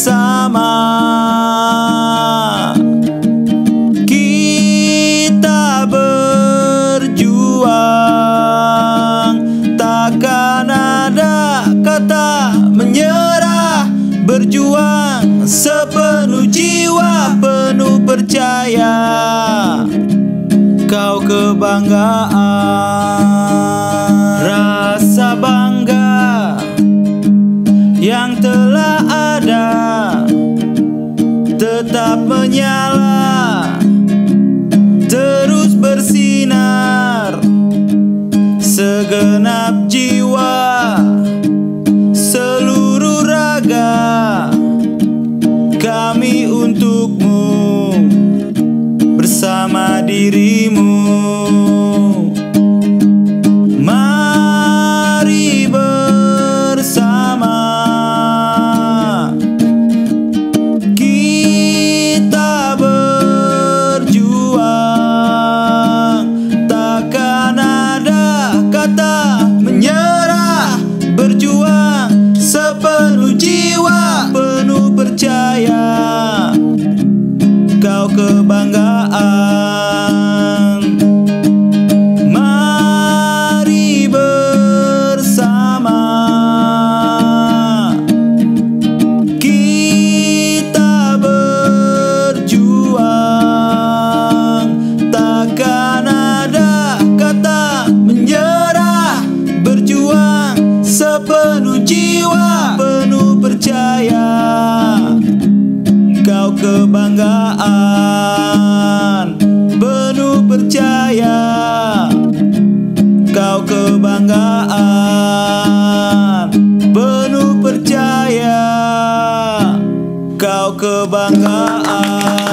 bersama. Kita berjuang, takkan ada kata menyerah. Berjuang sepenuh jiwa, penuh percaya. Kau kebanggaan, rasa bangga yang telah ada tetap menyala, terus bersinar. Segenap jiwa, seluruh raga, kami untukmu, bersama dirimu. Mari bersama kita berjuang, takkan ada kata menyerah. Berjuang sepenuh jiwa, penuh percaya. Kau kebanggaan. Mari bersama kita berjuang, takkan ada kata menyerah. Berjuang sepenuh jiwa, penuh percaya. Kau kebanggaan, penuh percaya. Kau kebanggaan, penuh percaya. Kau kebanggaan.